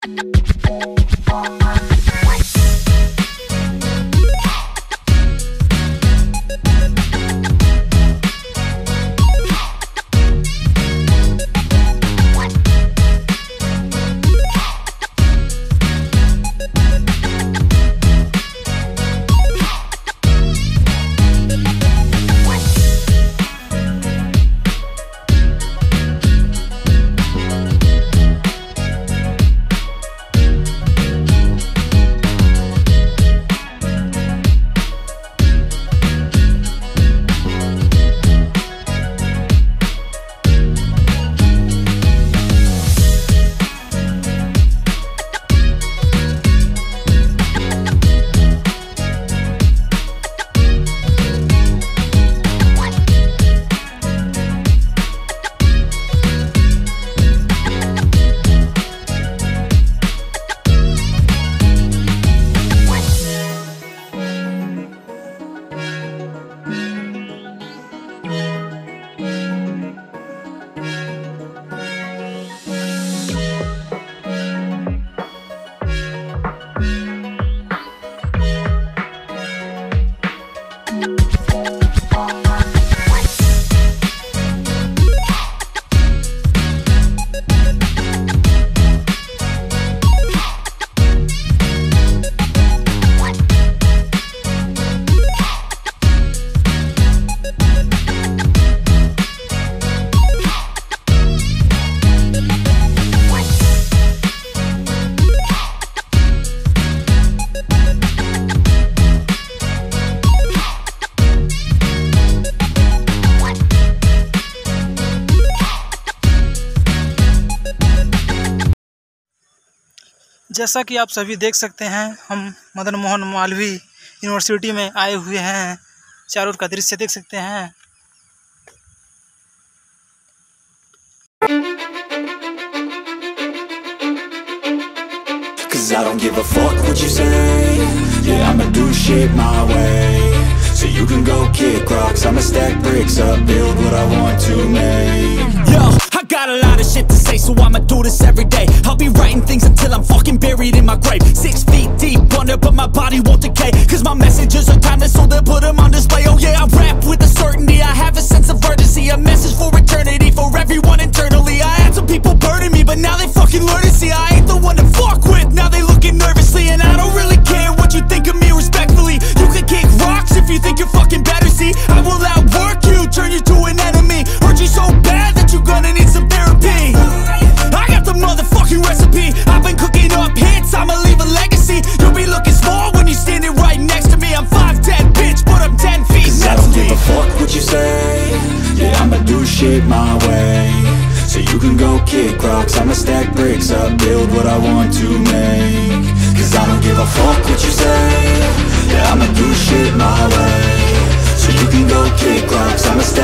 जैसा कि आप सभी देख सकते हैं, हम मदन मोहन मालवीय यूनिवर्सिटी में आए हुए हैं। चारों ओर का दृश्य देख सकते हैं। Cause I don't give a fuck what you say. Yeah, I'ma do shit my way. So you can go kick rocks, I'ma stack bricks up, build what I want to make. Yo, I got a lot of shit to say, so I'ma do this every day. I'll be writing things until I'm fucking buried in my grave. 6 feet deep under, but my body won't decay. Cause my messages are timeless, so they'll put them on display. Oh yeah, I rap with a certainty, I have a sense of urgency. A message for eternity, for everyone internally. I had some people burning me, but now they fucking learn to see I ain't the one to fuck with, now they looking nervously. And I don't really care what you think of me, respectfully. You can kick rocks if you think you're fucking better, see. I will outwork you, turn you to an enemy. Hurt you so bad that you're gonna need some therapy. I got the motherfucking recipe, I've been cooking up hits, I'ma leave a legacy. You'll be looking small when you're standing right next to me. I'm 5'10", bitch, but I'm 10 feet. Cause I don't give a fuck what you say. Yeah, I'ma do shit my way. So you can go kick rocks, I'ma stack bricks up, build what I want to make. Cause I don't give a fuck what you say. Yeah, I'ma do shit my way. So you can go kick rocks, I'ma stack